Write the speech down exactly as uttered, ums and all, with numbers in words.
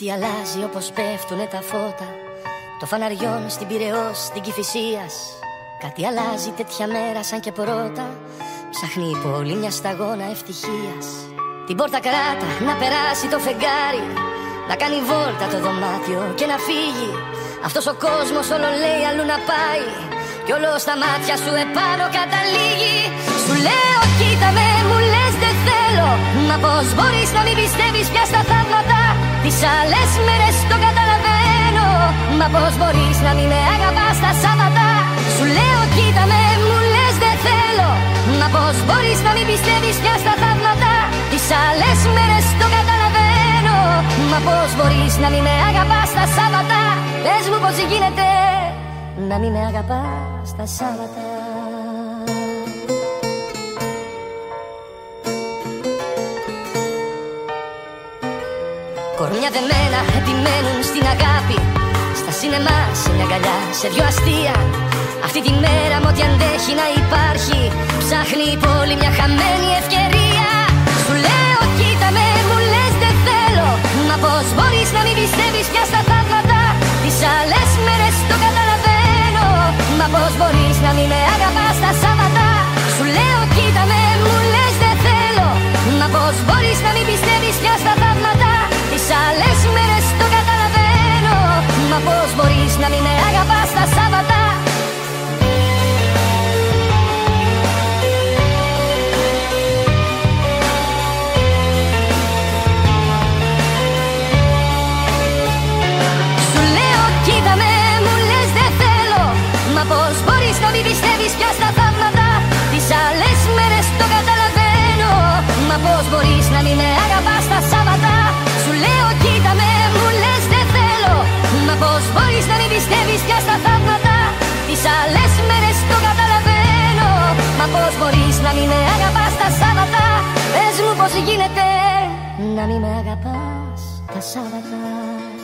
Κάτι αλλάζει όπως πέφτουνε τα φώτα το φαναριών στην Πειραιώς, στην Κηφισίας. Κάτι αλλάζει τέτοια μέρα σαν και πρώτα. Ψάχνει η πόλη μια σταγόνα ευτυχίας. Την πόρτα κράτα να περάσει το φεγγάρι, να κάνει βόλτα το δωμάτιο και να φύγει. Αυτός ο κόσμος όλο λέει αλλού να πάει κι όλο στα μάτια σου επάνω καταλήγει. Σου λέω κοίτα με, μου λες δεν θέλω. Μα πώς μπορείς να μην πιστεύεις πια στα θαύματα? Τις άλλες μέρες το καταλαβαίνω. Μα πώς μπορείς να μην με αγαπάς τα Σάββατα? Σου λέω κοίτα με, μου λες δεν θέλω. Μα πώς μπορείς να μην πιστεύεις πια στα θαύματα? Τις άλλες μέρες το καταλαβαίνω. Μα πώς μπορείς να μην με αγαπάς τα Σάββατα? Πες μου πώς γίνεται να μην με αγαπάς τα Σάββατα. Κορμιά δεμένα επιμένουν στην αγάπη, στα σινεμά, σε μια αγκαλιά, σε δυο αστεία. Αυτή τη μέρα με ό,τι αντέχει να υπάρχει, ψάχνει η πόλη μια χαμένη ευκαιρία. Σου λέω κοίτα με, μου λες δεν θέλω. Μα πώς μπορείς να μην πιστεύεις πια στα θαύματα? Τις άλλες μέρες το καταλαβαίνω. Μα πώς μπορείς να μην με αγαπάς τα Σάββατα? Σου λέω κοίτα με, μου λες δεν θέλω. Μα πώς μπορείς να μην πιστεύεις πια στα θαύματα? Τις άλλες μέρες το καταλαβαίνω. Μα πώς μπορείς να μην με αγαπάς τα Σάββατα? Σου λέω κοίτα με, μου λες δεν θέλω. Μα πώς μπορείς να μην πιστεύεις πια στα θαύματα? Τις άλλες μέρες το καταλαβαίνω. Μα πώς μπορείς να μην με αγαπάς τα Σάββατα? Σου λέω κοίτα με, μου λες δεν θέλω. Μα πώς μπορείς να μην πιστεύεις πια στα θαύματα? Τις άλλες μέρες το καταλαβαίνω. Μα πώς μπορείς να μην με αγαπάς τα Σάββατα? Πες μου πώς γίνεται να μην με αγαπάς τα Σάββατα.